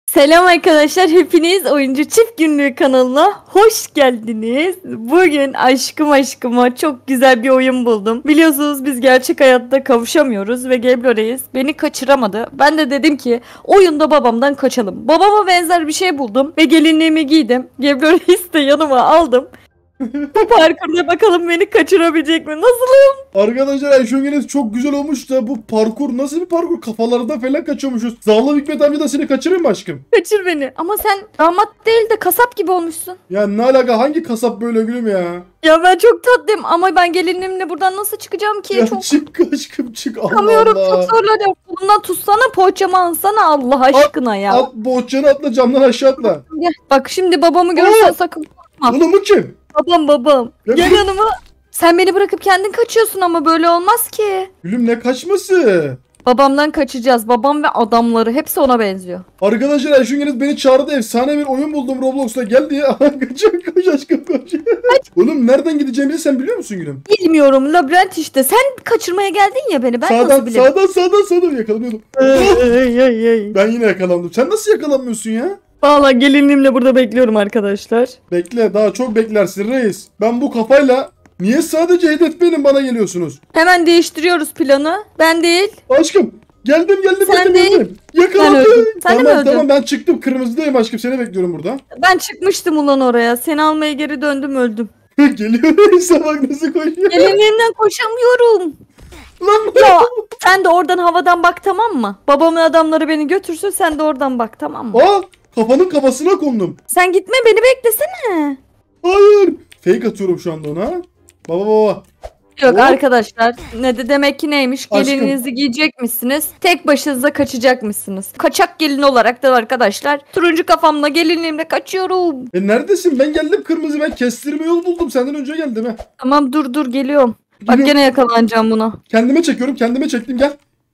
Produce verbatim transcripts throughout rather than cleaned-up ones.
Selam arkadaşlar, hepiniz Oyuncu Çift Günlüğü kanalına hoş geldiniz. Bugün aşkım aşkıma çok güzel bir oyun buldum. Biliyorsunuz biz gerçek hayatta kavuşamıyoruz ve Geblo Reis beni kaçıramadı. Ben de dedim ki oyunda babamdan kaçalım. Babama benzer bir şey buldum ve gelinliğimi giydim. Geblo Reis de yanıma aldım. Bu parkurda bakalım beni kaçırabilecek mi? Nasılım? Arkadaşlar Eşongeniz çok güzel olmuş da bu parkur nasıl bir parkur? Kafalarında falan kaçıyormuşuz. Zavallı Hikmet amca da seni kaçırır mı aşkım? Kaçır beni. Ama sen damat değil de kasap gibi olmuşsun. Ya ne alaka, hangi kasap böyle gülüm ya? Ya ben çok tatlıyım ama ben gelinimle buradan nasıl çıkacağım ki? Ya Çok çık aşkım çık, Allah çıkamıyorum, Allah. çok zorlanıyorum. Bundan tutsana, poğaçamı alsana Allah aşkına ya. At bohçanı atla, camdan aşağı atla. Gel. Bak şimdi babamı görürsen Aa! sakın korkma. Oğlum bu kim? Babam babam. Ya Gel bu- yanıma. Sen beni bırakıp kendin kaçıyorsun ama böyle olmaz ki. Gülüm ne kaçması? Babamdan kaçacağız. Babam ve adamları hepsi ona benziyor. Arkadaşlar Eşongeniz beni çağırdı, efsane bir oyun buldum Roblox'ta, gel diye. Kaçıyor, koş aşkım koş. Oğlum nereden gideceğimizi sen biliyor musun gülüm? Bilmiyorum, labirent işte. Sen kaçırmaya geldin ya beni. Ben Sağdan nasıl bileyim? sağdan sağdan sağdan yakalanıyordum. Ay, ay, ay. Ben yine yakalandım. Sen nasıl yakalanmıyorsun ya? Valla gelinimle burada bekliyorum arkadaşlar. Bekle, daha çok beklersin reis. Ben bu kafayla niye sadece hedef benim, bana geliyorsunuz? Hemen değiştiriyoruz planı. Ben değil. Aşkım geldim geldim Sen geldim değil. geldim. Ben Yakalandım. öldüm. Sen de Tamam mi öldün? tamam, ben çıktım, kırmızıdayım aşkım, seni bekliyorum burada. Ben çıkmıştım ulan oraya. Seni almaya geri döndüm, öldüm. Geliyor reis'e bak nasıl koşuyor. Gelinliğimden koşamıyorum. Lan Ya sen de oradan havadan bak, tamam mı? Babamın adamları beni götürsün, sen de oradan bak, tamam mı? aa, kafanın kafasına kondum. Sen gitme, beni beklesene. Hayır. Fake atıyorum şu anda ona. Baba baba. Yok Hop. arkadaşlar, ne de demek ki neymiş? Aşkım. Gelininizi giyecekmişsiniz. Tek başınıza kaçacakmışsınız. Kaçak gelin olarak da arkadaşlar. Turuncu kafamla gelinliğimle kaçıyorum. E neredesin? Ben geldim kırmızı, ben kestirme yol buldum. Senden önce geldim ha. Tamam, dur dur geliyorum. Bak Geliyorum. gene yakalanacağım buna. Kendime çekiyorum, kendime çektim, gel.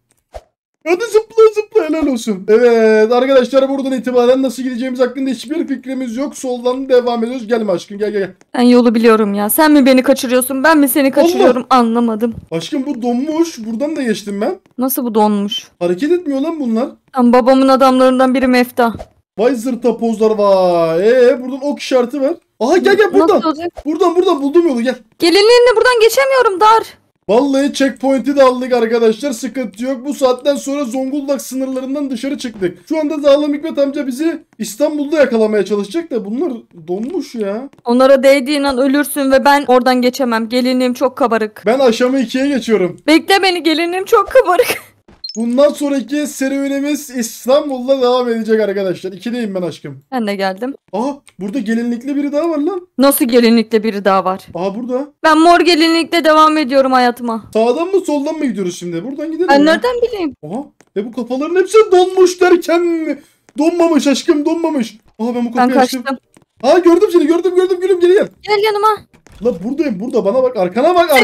Hadi zıpla zıpla, helal olsun. Evet arkadaşlar, buradan itibaren nasıl gideceğimiz hakkında hiçbir fikrimiz yok. Soldan devam ediyoruz. Gelme aşkım, gel gel gel. Ben yolu biliyorum ya. Sen mi beni kaçırıyorsun, ben mi seni kaçırıyorum, anlamadım. Aşkım bu donmuş. Buradan da geçtim ben. Nasıl bu donmuş? Hareket etmiyor lan bunlar. Tam babamın adamlarından biri Mefta. Vay zırta pozlar vay. Eee buradan ok işareti var. Aha gel gel buradan. Nasıl olacak? Buradan buradan buldum yolu, gel. Gelinliğimle buradan geçemiyorum, dar. Vallahi checkpoint'i de aldık arkadaşlar, sıkıntı yok. Bu saatten sonra Zonguldak sınırlarından dışarı çıktık. Şu anda Zalim Hikmet amca bizi İstanbul'da yakalamaya çalışacak da bunlar donmuş ya. Onlara değdiğin an ölürsün ve ben oradan geçemem. Gelinliğim çok kabarık. Ben aşama ikiye geçiyorum. Bekle beni, gelinliğim çok kabarık. Bundan sonraki serüvenimiz İstanbul'da devam edecek arkadaşlar. İkideyim ben aşkım. Ben de geldim. Aha burada gelinlikli biri daha var lan. Nasıl gelinlikle biri daha var? Aha burada. Ben mor gelinlikle devam ediyorum hayatıma. Sağdan mı soldan mı gidiyoruz şimdi? Buradan gidelim Ben ya. nereden bileyim? Aha. E bu kafaların hepsi donmuş derken donmamış aşkım, donmamış. Aha ben bu Ben kapıyı açtım. kaçtım. Ha gördüm seni, gördüm gördüm gülüm, geri gel. Gel yanıma. La buradayım burada, bana bak, arkana bak. Ar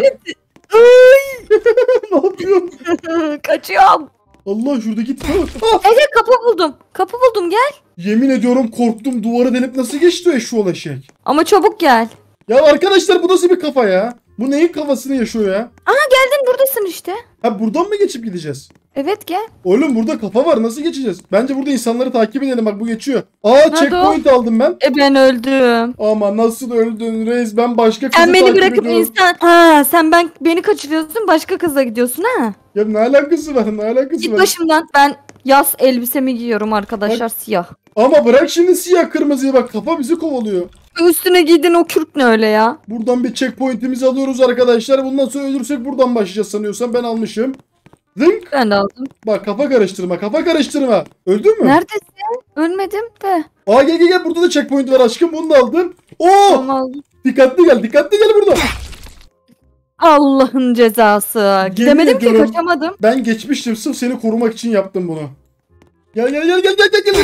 ne yapıyorsun? Kaçıyorum. Allah şuradaki tipe bak. Ah! Evet, kapı buldum. Kapı buldum, gel. Yemin ediyorum korktum, duvarı delip nasıl geçti o eşşoğlu eşek. Ama çabuk gel. Ya arkadaşlar bu nasıl bir kafa ya? Bu neyin kafasını yaşıyor ya? Aa, geldin, buradasın işte. Ha buradan mı geçip gideceğiz? Evet, gel. Oğlum burada kafa var, nasıl geçeceğiz? Bence burada insanları takip edelim, bak bu geçiyor. Aa Nerede checkpoint aldım ben. E ben öldüm. Ama nasıl öldün reis, ben başka kızı Sen beni takip bırakıp ediyorum. insan... Ha, sen ben beni kaçırıyorsun, başka kızla gidiyorsun ha. Ya ne alakası var, ne alakası Git var? başımdan. Ben yaz elbisemi giyiyorum arkadaşlar, siyah. Ama bırak şimdi siyah kırmızıyı, bak kafa bizi kovalıyor. Üstüne giydin o kürk ne öyle ya? Buradan bir checkpoint'imizi alıyoruz arkadaşlar. Bundan sonra ölürsek buradan başlayacağız sanıyorsam, ben almışım. Zınk. Ben de aldım. Bak kafa karıştırma, kafa karıştırma. Öldün mü? Neredesin? Ölmedim de. Aa gel gel gel, burada da checkpoint var aşkım, bunu da aldım. Oo! Tamam, aldım. Dikkatli gel, dikkatli gel burada. Allah'ın cezası. Gidemedim ki, ediyorum. kaçamadım. Ben geçmiştim, sırf seni korumak için yaptım bunu. Gel gel gel gel gel gel gel.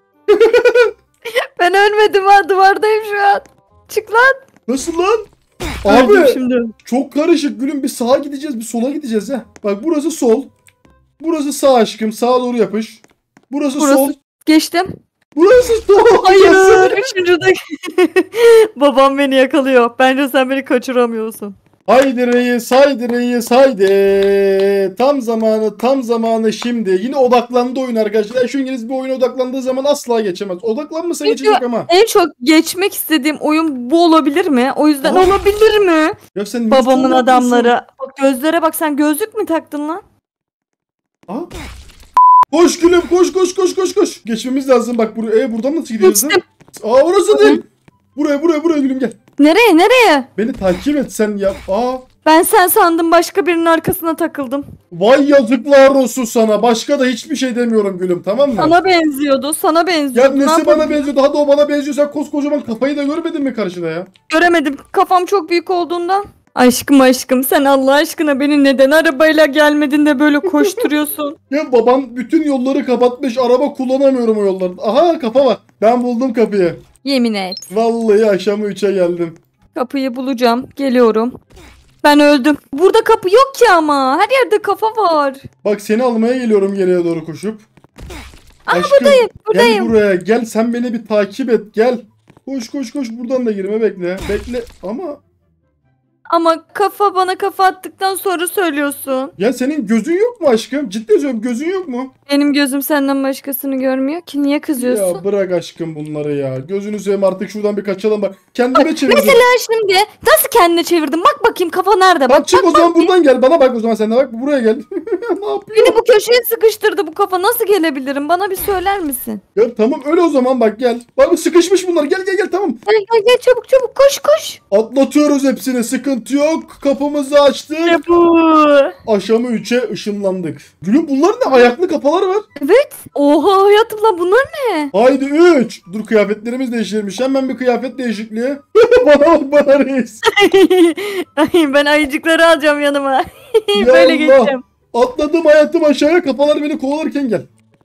Ben ölmedim ha, duvardayım şu an. Çık lan. Nasıl lan? Öldüm Abi şimdi. çok karışık gülüm, bir sağa gideceğiz bir sola gideceğiz ha. Bak burası sol. Burası sağ aşkım, sağa doğru yapış. Burası, Burası sol. geçtim. Burası sol. Hayır. Üçüncüde babam beni yakalıyor. Bence sen beni kaçıramıyorsun. Haydi reis, haydi reis, haydi. Tam zamanı, tam zamanı şimdi. Yine odaklandı oyun arkadaşlar. Şu İngiliz bir oyuna odaklandığı zaman asla geçemez. Odaklanmasa Çünkü geçecek ama. en çok geçmek istediğim oyun bu olabilir mi? O yüzden Aa. olabilir mi? Ya sen Babamın ne adamları. Bak gözlere bak, sen gözlük mü taktın lan? Aa. Koş gülüm, koş koş koş koş koş. Geçmemiz lazım bak buraya. E, buradan nasıl gidiyoruz? Geçtim. Aa, orası değil. Buraya buraya buraya gülüm gel. Nereye nereye? Beni takip et sen ya. Aa. Ben sen sandım, başka birinin arkasına takıldım. Vay yazıklar olsun sana. Başka da hiçbir şey demiyorum gülüm, tamam mı? Sana benziyordu, sana Ya benziyordu. Ne nesi yapalım? bana benziyordu? Hadi o bana benziyor. Sen koskocaman kafayı da görmedin mi karşıda ya? Göremedim. Kafam çok büyük olduğundan. Aşkım aşkım, sen Allah aşkına beni neden arabayla gelmedin de böyle koşturuyorsun? Ya baban bütün yolları kapatmış. Araba kullanamıyorum o yollarda. Aha, kafa var. Ben buldum kapıyı. Yemin et. Vallahi akşamı üçe geldim. Kapıyı bulacağım. Geliyorum. Ben öldüm. Burada kapı yok ki ama. Her yerde kafa var. Bak seni almaya geliyorum geriye doğru koşup. Aa, Aşkım, buradayım. Buradayım. gel buraya. Gel sen beni bir takip et. Gel. Koş koş koş. Buradan da girme, bekle. Bekle ama... Ama kafa bana kafa attıktan sonra söylüyorsun. Ya senin gözün yok mu aşkım? Ciddi söylüyorum, gözün yok mu? Benim gözüm senden başkasını görmüyor ki. Niye kızıyorsun? Ya bırak aşkım bunları ya. Gözünü seveyim, artık şuradan bir kaçalım bak. Kendime çevirdim. Mesela şimdi nasıl kendine çevirdin? Bak bakayım kafa nerede? Bak çık o zaman buradan gel. Bana bak o zaman, sen de bak buraya gel. Ne yapıyor? Beni bu köşeye sıkıştırdı bu kafa. Nasıl gelebilirim? Bana bir söyler misin? Ya tamam öyle o zaman, bak gel. Bak sıkışmış bunlar. Gel gel gel, tamam. Gel gel gel, çabuk çabuk, koş koş. Atlatıyoruz hepsini, sıkıntı yok. Kapımızı açtık. Ne bu? Aşamı üçe ışınlandık. Gülüm bunlar ne? Ayaklı kafalar var. Evet. Oha hayatım lan, bunlar ne? Haydi üç. Dur, kıyafetlerimiz değiştirmiş. Hemen bir kıyafet değişikliği. Bana bak bana reis. Ay, ben ayıcıkları alacağım yanıma. Ya Böyle Allah. geçeceğim. Atladım hayatım aşağıya. Kafalar beni kovalarken gel.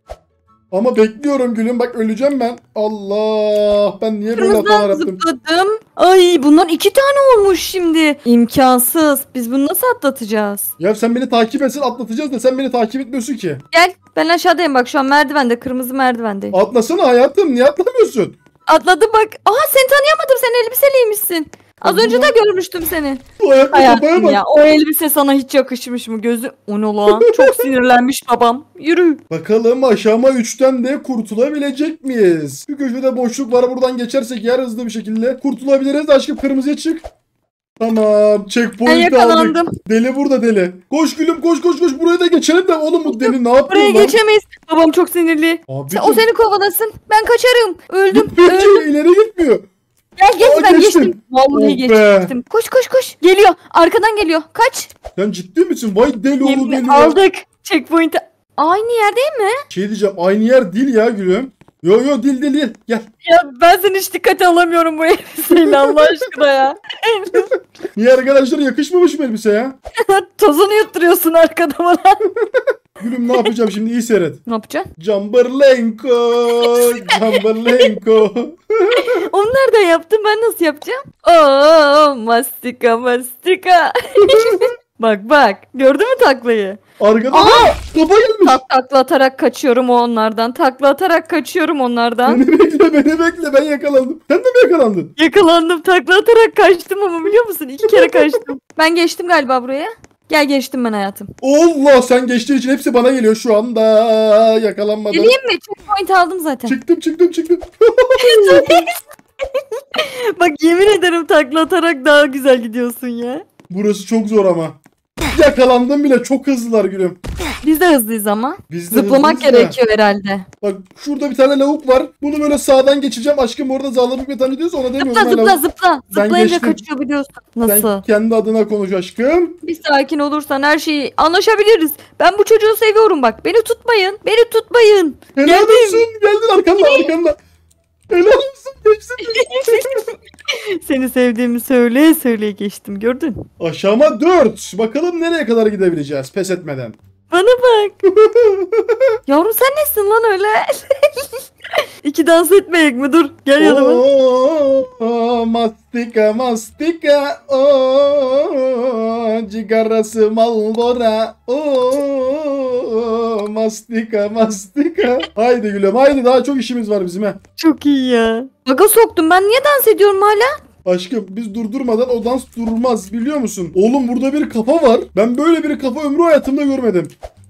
Ama bekliyorum gülüm, bak öleceğim ben. Allah, ben niye böyle hatalar Kırmızıdan yaptım? zıpladım. Ay, bunlar iki tane olmuş şimdi. İmkansız. Biz bunu nasıl atlatacağız? Ya sen beni takip etsin, atlatacağız da sen beni takip etmiyorsun ki. Gel, ben aşağıdayım bak, şu an merdivende, kırmızı merdivendeyim. Atlasana hayatım, niye atlamıyorsun? Atladım bak. Aha, seni tanıyamadım, sen elbiseliymişsin. Az Allah. önce de görmüştüm seni. Bu ayaklı kafaya Hayatım bak. ya, o elbise sana hiç yakışmış mı? Gözü o ne lan? Çok sinirlenmiş babam. Yürü. Bakalım aşama üçten de kurtulabilecek miyiz? Bir köşede boşluk var, buradan geçersek yer hızlı bir şekilde kurtulabiliriz. Aşkım kırmızıya çık. Tamam, Ben checkpoint aldık. yakalandım. Deli burada deli. Koş gülüm, koş koş koş, buraya da geçelim de oğlum bu deli ne yapıyor Buraya lan? geçemeyiz. Babam çok sinirli. Abi Sen, o seni kovalasın. Ben kaçarım. Öldüm. gitmiyor ki, Öldüm. ileri gitmiyor. Gel gel, Aa, ben geçtim. geçtim. Vallahi Oh be. geçtim. Koş koş koş. Geliyor. Arkadan geliyor. Kaç. Sen ciddi misin? Vay deli oğlu Yemin- deli ya. aldık. Checkpoint'i. Aynı yerdeyim mi? Şey diyeceğim, aynı yer değil ya gülüm. Yo yo, değil değil değil. Gel. Ya ben seni hiç dikkate alamıyorum bu elbiseyle Allah aşkına ya. Niye arkadaşlar, yakışmamış mı elbise ya? Tozunu yutturuyorsun arkada bana. Gülüm ne yapacağım şimdi, iyi seyret. Ne yapacaksın? Camberlenko. Camberlenko. Onu nereden yaptın? Ben nasıl yapacağım? Oo, mastika mastika. Bak bak. Gördün mü taklayı? Arkada Aa! kafa gelmiş. Tak takla atarak kaçıyorum onlardan. Takla atarak kaçıyorum onlardan. Beni bekle beni bekle, ben yakalandım. Sen de mi yakalandın? Yakalandım. Takla atarak kaçtım ama biliyor musun? İki kere kaçtım. Ben geçtim galiba buraya. Gel, geçtim ben hayatım. Allah, sen geçtiğin için hepsi bana geliyor şu anda. Yakalanmadan. Geleyim mi? Checkpoint aldım zaten. Çıktım çıktım çıktım. Bak yemin ederim takla atarak daha güzel gidiyorsun ya. Burası çok zor ama. Yakalandım bile, çok hızlılar gülüm. Biz de hızlıyız ama. Biz de Zıplamak hızlıyız da. gerekiyor herhalde. Bak şurada bir tane lavuk var. Bunu böyle sağdan geçeceğim. Aşkım orada zalimlik ve tanrı diyorsa ona demiyorum. Zıpla ben zıpla lavuk. zıpla. Ben Zıplayınca geçtim. kaçıyor biliyorsun. Sen Nasıl? kendi adına konuş aşkım. Bir sakin olursan her şeyi anlaşabiliriz. Ben bu çocuğu seviyorum bak. Beni tutmayın. Beni tutmayın. Helal Geldim. olsun. Geldin arkanda arkanda. Helal olsun. Geçsin. Seni sevdiğimi söyleye söyleye geçtim, gördün. Aşama dört. Bakalım nereye kadar gidebileceğiz pes etmeden. Bana bak. Yavrum sen nesin lan öyle? İki dans etmeyek mi? Dur gel yanıma. Oo, mastika mastika. Oo, cigarası Marlboro. Oo, mastika mastika. Haydi gülüm haydi, daha çok işimiz var bizim he. Çok iyi ya. Baga soktum, ben niye dans ediyorum hala? Aşkım biz durdurmadan o dans durmaz biliyor musun? Oğlum burada bir kafa var. Ben böyle bir kafa ömrü hayatımda görmedim.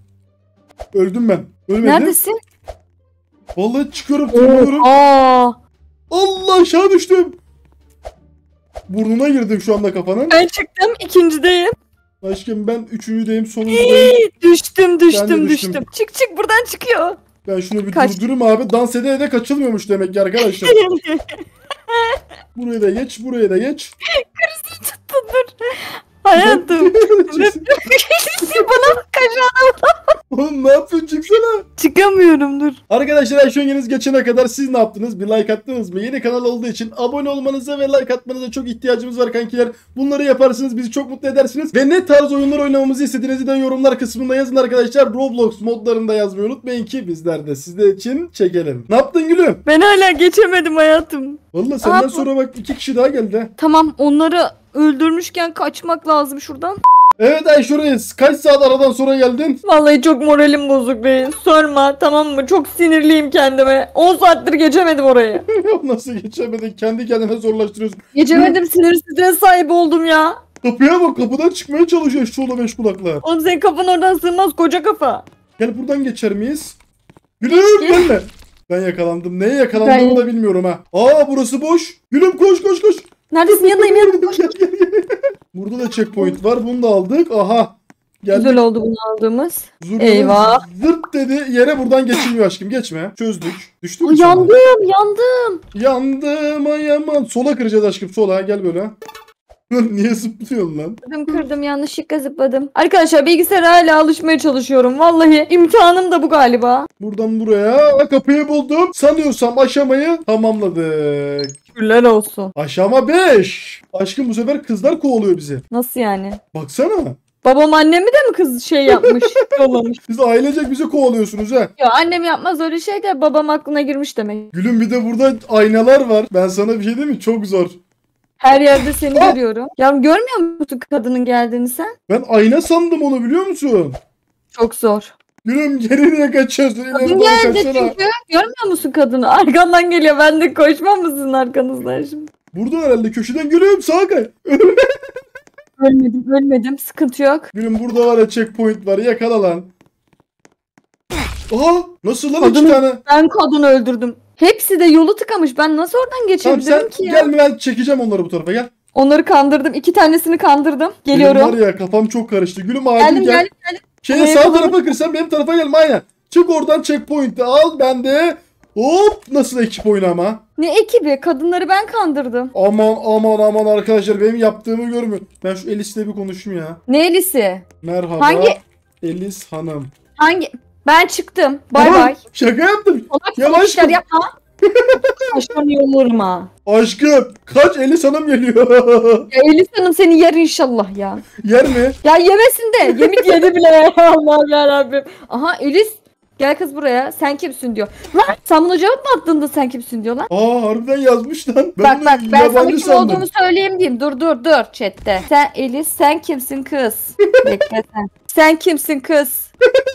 Öldüm ben. Ölmedim. Neredesin? Vallahi çıkıyorum tırmanıyorum. Aa. Allah aşağı düştüm. Burnuna girdim şu anda kafanın. Ben çıktım ikincideyim. Aşkım ben üçüncüdeyim sonuncudayım. Düştüm düştüm Ben de düştüm. düştüm. Çık çık buradan çıkıyor. Ben şunu bir Kaç. durdurayım abi. Dans ede ede kaçılmıyormuş demek ki arkadaşlar. Buraya da geç, buraya da geç. Dur. Hayatım. Bana bak aşağıda. Oğlum ne yapıyorsun çıksana. Çıkamıyorum dur. Arkadaşlar Ayşengeniz geçene kadar siz ne yaptınız? Bir like attınız mı? Yeni kanal olduğu için abone olmanıza ve like atmanıza çok ihtiyacımız var kankiler. Bunları yaparsınız bizi çok mutlu edersiniz. Ve ne tarz oyunlar oynamamızı istediğinizi de yorumlar kısmında yazın arkadaşlar. Roblox modlarında yazmayı unutmayın ki bizler de sizler için çekelim. Ne yaptın gülüm? Ben hala geçemedim hayatım. Vallahi senden Aa, bu- sonra bak iki kişi daha geldi. Tamam onları öldürmüşken kaçmak lazım şuradan. Evet Ayşe Reis, kaç saat aradan sonra geldin? Vallahi çok moralim bozuk be. Sorma tamam mı? Çok sinirliyim kendime. on saattir geçemedim orayı. Nasıl geçemedin? Kendi kendine zorlaştırıyorsun. Geçemedim, sinir stres sahibi oldum ya. Kapıya bak, kapıdan çıkmaya çalışıyor şu ola beş kulaklar. Oğlum senin kafan oradan sığmaz koca kafa. Gel buradan geçer miyiz? Gülüm gelme. Ben yakalandım. Neye yakalandığımı Ben- da bilmiyorum ha. Aa burası boş. Gülüm koş koş koş. Neredesin, yanındayım yanındayım. Gel, gel, gel. Burada da checkpoint var. Bunu da aldık. Aha. Geldik. Güzel oldu bunu aldığımız. Zurnanın Eyvah. Zırt dedi. Yere buradan geçilmiyor aşkım. Geçme. Çözdük. Düştük mü Ay, sonra? yandım yandım. Yandım ay aman. Sola kıracağız aşkım. Sola. Gel böyle. Niye zıplıyorsun lan? Kırdım kırdım yanlışlıkla zıpladım. Arkadaşlar bilgisayara hala alışmaya çalışıyorum. Vallahi imtihanım da bu galiba. Buradan buraya kapıyı buldum. Sanıyorsam aşamayı tamamladık. Şükürler olsun. Aşama beş. Aşkım bu sefer kızlar kovalıyor bizi. Nasıl yani? Baksana. Babam annemi de mi kız şey yapmış? Yollamış. Siz ailecek bizi kovalıyorsunuz ha. Ya annem yapmaz öyle şey de babam aklına girmiş demek. Gülüm bir de burada aynalar var. Ben sana bir şey diyeyim mi? Çok zor. Her yerde seni Ah! görüyorum. Ya görmüyor musun kadının geldiğini sen? Ben ayna sandım onu biliyor musun? Çok zor. Gülüm geri niye kaçıyorsun? İleri Kadın doğru geldi kaçsana. çünkü. Görmüyor musun kadını? Arkandan geliyor. Ben de koşmam mısın arkanızdan şimdi? Burada herhalde köşeden gülüm sağa kay. Ölmedim ölmedim. Sıkıntı yok. Gülüm burada var ya checkpoint var. Yakala lan. Aha nasıl lan iki Kadını- tane? Ben kadını öldürdüm. Hepsi de yolu tıkamış. Ben nasıl oradan Tamam geçebilirim sen ki ya? gelme ben çekeceğim onları bu tarafa gel. Onları kandırdım. İki tanesini kandırdım. Benim Geliyorum. var ya kafam çok karıştı. Gülüm acil Geldim gel. geldim geldim. Şeye Oraya sağ kadar- tarafa kırsan benim tarafa gelme aynen. Çık oradan checkpoint'i al ben de. Hop nasıl ekip oyunu ama. Ne ekibi? Kadınları ben kandırdım. Aman aman aman arkadaşlar benim yaptığımı görmüyor. Ben şu Elis'le bir konuşayım ya. Ne Elis'i? Merhaba. Hangi- Elis Hanım. Hangi? Ben çıktım. Bay Aman, bay. Şaka yaptım. Salak Yavaş salak işler kız. yapma. Saçlarını yollarım ha. Aşkım kaç Elis Hanım geliyor. Ya Elis Hanım seni yer inşallah ya. Yer mi? Ya yemesin de. Yemin yedi bile. Allah'ım yarabbim. Aha Elis. Gel kız buraya. Sen kimsin diyor. Lan sen buna cevap mı attın da sen kimsin diyor lan. Aa harbiden yazmış lan. Ben Bak bunu bak ben sana yabancı kim sandım. olduğumu söyleyeyim diyeyim. Dur dur dur chatte. Sen Elis sen kimsin kız? Bekle sen. Sen kimsin kız?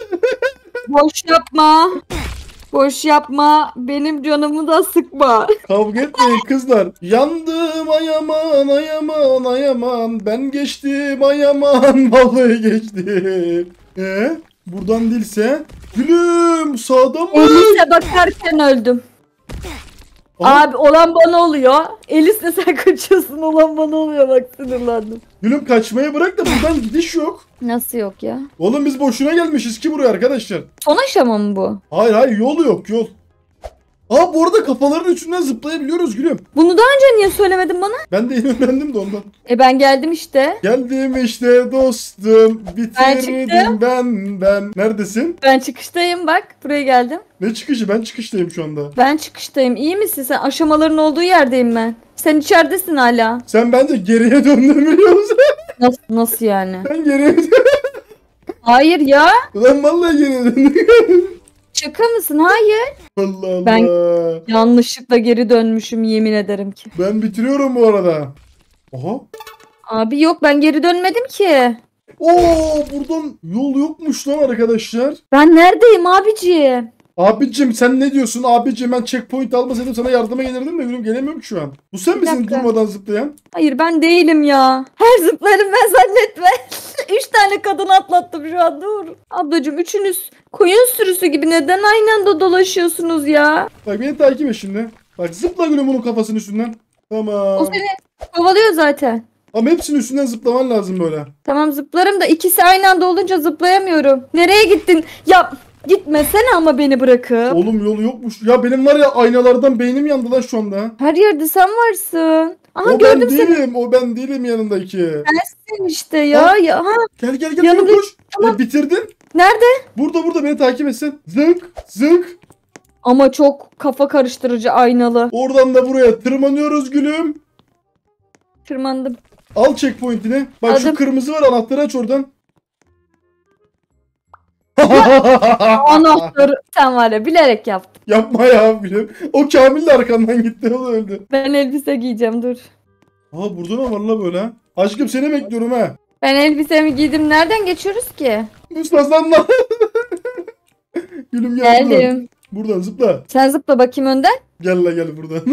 Boş yapma. Boş yapma. Benim canımı da sıkma. Kavga etmeyin kızlar. Yandım ayaman ayaman ayaman. Ben geçtim ayaman. Vallahi geçtim. Ee, buradan değilse. Gülüm sağdan mı? Elis'e bakarken öldüm. Aa, Abi olan bana oluyor. Elis'le sen kaçıyorsun, olan bana oluyor, bak sinirlendim. Gülüm kaçmayı bırak da buradan gidiş yok. Nasıl yok ya? Oğlum biz boşuna gelmişiz ki buraya arkadaşlar. Son aşama mı bu? Hayır hayır yol yok yol. Aa bu arada kafaların üstünden zıplayabiliyoruz gülüm. Bunu daha önce niye söylemedin bana? Ben de yeni öğrendim de ondan. E ben geldim işte. Geldim işte dostum. Ben Bitirdim çıktım. ben ben. Neredesin? Ben çıkıştayım bak. Buraya geldim. Ne çıkışı? Ben çıkıştayım şu anda. Ben çıkıştayım. İyi misin sen? Aşamaların olduğu yerdeyim ben. Sen içeridesin hala. Sen bence geriye döndün biliyor musun? Nasıl, nasıl yani? Ben geriye Hayır ya. Ulan vallahi geriye döndüm. Şaka mısın? Hayır. Allah Allah. Ben- Ben... Yanlışlıkla geri dönmüşüm yemin ederim ki. ben bitiriyorum bu arada. Oha. Abi yok ben geri dönmedim ki. Oo buradan yol yokmuş lan arkadaşlar. Ben neredeyim abici? Abicim sen ne diyorsun? Abicim ben checkpoint almasaydım sana yardıma gelirdim de gülüm gelemiyorum ki şu an. Bu sen Bir misin dakika. durmadan zıplayan? Hayır ben değilim ya. Her zıplarım ben zannetme. Üç tane kadın atlattım şu an dur. Ablacığım üçünüz koyun sürüsü gibi neden aynı anda dolaşıyorsunuz ya? Bak beni takip et şimdi. Bak zıpla gülüm bunun kafasının üstünden. O Tamam. seni kovalıyor zaten. Ama hepsinin üstünden zıplaman lazım böyle. Tamam zıplarım da ikisi aynı anda olunca zıplayamıyorum. Nereye gittin? Ya gitmesene ama beni bırakıp. Oğlum yolu yokmuş. Ya benim var ya aynalardan beynim yandı lan şu anda. Her yerde sen varsın. Aha O ben gördüm seni. değilim. O ben değilim yanındaki. Sen işte ya. Ha? ya. Ha. Gel gel gel. Yanımda- Yanımda... Koş. Tamam. E, bitirdin. Nerede? Burada burada beni takip etsin. Zınk zınk. Ama çok kafa karıştırıcı aynalı. Oradan da buraya tırmanıyoruz gülüm. Tırmandım. Al checkpoint'ini. Bak şu Aldım. kırmızı var anahtarı aç oradan. Anahtarı sen var ya bilerek yaptın. Yapma ya gülüm. O Kamil de arkandan gitti o da öldü. Ben elbise giyeceğim dur. Aa burada ne var la böyle? Aşkım seni bekliyorum ha. Ben elbisemi giydim. Nereden geçiyoruz ki? Mustafa lan. Gülüm gel buradan. Geldim. Buradan zıpla. Sen zıpla bakayım önden. Gel la gel buradan.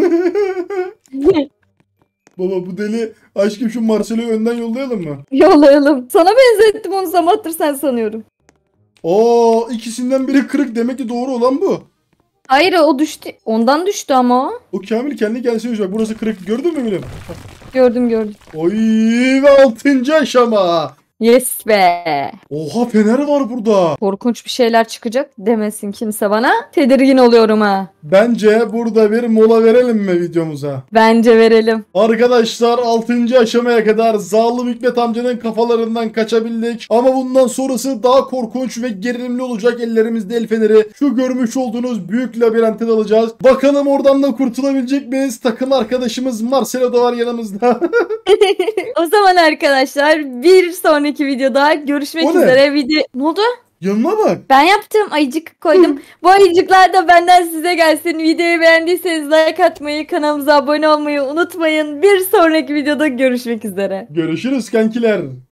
Baba bu deli aşkım şu Marcelo'yu önden yollayalım mı? Yollayalım. Sana benzettim onu Samattır sen sanıyorum. Oo ikisinden biri kırık demek ki doğru olan bu. Hayır o düştü. Ondan düştü ama o. O Kamil kendi kendisine bak burası kırık gördün mü gülüm? Gördüm gördüm. Oy ve altıncı aşama. Yes be. Oha fener var burada. Korkunç bir şeyler çıkacak demesin kimse bana. Tedirgin oluyorum ha. Bence burada bir mola verelim mi videomuza? Bence verelim. Arkadaşlar altıncı aşamaya kadar zalim Hikmet amcanın kafalarından kaçabildik. Ama bundan sonrası daha korkunç ve gerilimli olacak. Ellerimizde el feneri. Şu görmüş olduğunuz büyük labirente dalacağız. Bakalım oradan da kurtulabilecek miyiz? Takım arkadaşımız Marcelo da var yanımızda. O zaman arkadaşlar bir sonraki videoda görüşmek O ne? üzere. Video... Ne oldu? Yanına bak. Ben yaptım. Ayıcık koydum. Bu ayıcıklar da benden size gelsin. Videoyu beğendiyseniz like atmayı, kanalımıza abone olmayı unutmayın. Bir sonraki videoda görüşmek üzere. Görüşürüz kankiler.